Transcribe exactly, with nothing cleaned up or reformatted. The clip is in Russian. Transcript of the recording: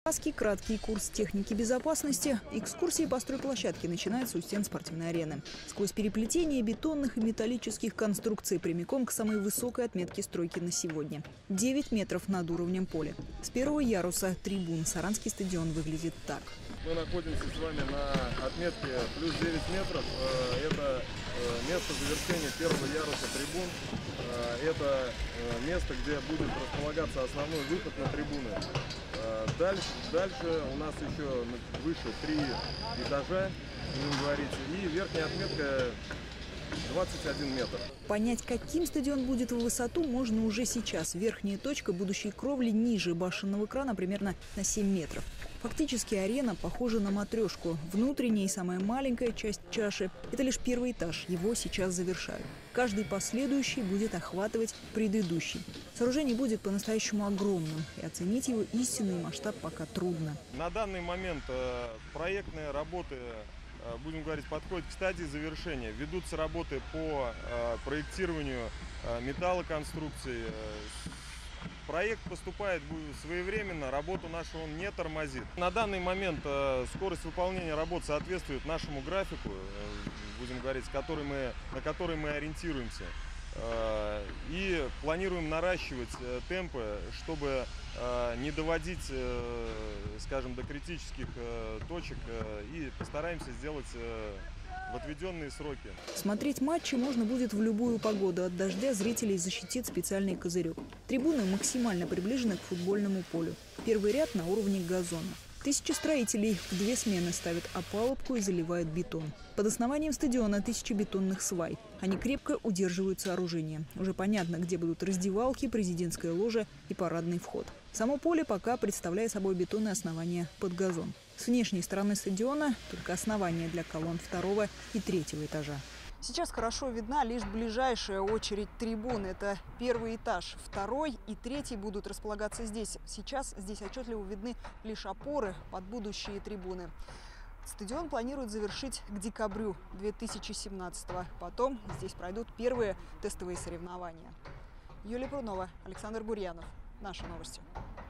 Каски, краткий курс техники безопасности, экскурсии по стройплощадке начинаются у стен спортивной арены. Сквозь переплетение бетонных и металлических конструкций прямиком к самой высокой отметке стройки на сегодня. девять метров над уровнем поля. С первого яруса трибун Саранский стадион выглядит так. Мы находимся с вами на отметке плюс девять метров. Это место завершения первого яруса трибун. Это место, где будет располагаться основной выход на трибуны. Дальше, дальше у нас еще выше три этажа, будем говорить, и верхняя отметка двадцать один метр. Понять, каким стадион будет в высоту, можно уже сейчас. Верхняя точка будущей кровли ниже башенного крана примерно на семь метров. Фактически арена похожа на матрешку. Внутренняя и самая маленькая часть чаши – это лишь первый этаж. Его сейчас завершают. Каждый последующий будет охватывать предыдущий. Сооружение будет по-настоящему огромным, и оценить его истинный масштаб пока трудно. На данный момент проектные работы, будем говорить, подходят к стадии завершения. Ведутся работы по проектированию металлоконструкций. Проект поступает своевременно, работу нашу он не тормозит. На данный момент скорость выполнения работ соответствует нашему графику, будем говорить, который мы, на который мы ориентируемся. И планируем наращивать темпы, чтобы не доводить, скажем, до критических точек, и постараемся сделать в отведенные сроки. Смотреть матчи можно будет в любую погоду. От дождя зрителей защитит специальный козырек. Трибуны максимально приближены к футбольному полю. Первый ряд на уровне газона. Тысячи строителей в две смены ставят опалубку и заливают бетон. Под основанием стадиона тысячи бетонных свай. Они крепко удерживают сооружение. Уже понятно, где будут раздевалки, президентская ложа и парадный вход. Само поле пока представляет собой бетонное основание под газон. С внешней стороны стадиона только основание для колонн второго и третьего этажа. Сейчас хорошо видна лишь ближайшая очередь трибун. Это первый этаж. Второй и третий будут располагаться здесь. Сейчас здесь отчетливо видны лишь опоры под будущие трибуны. Стадион планируют завершить к декабрю две тысячи семнадцатого. Потом здесь пройдут первые тестовые соревнования. Юлия Прунова, Александр Гурьянов. Наши новости.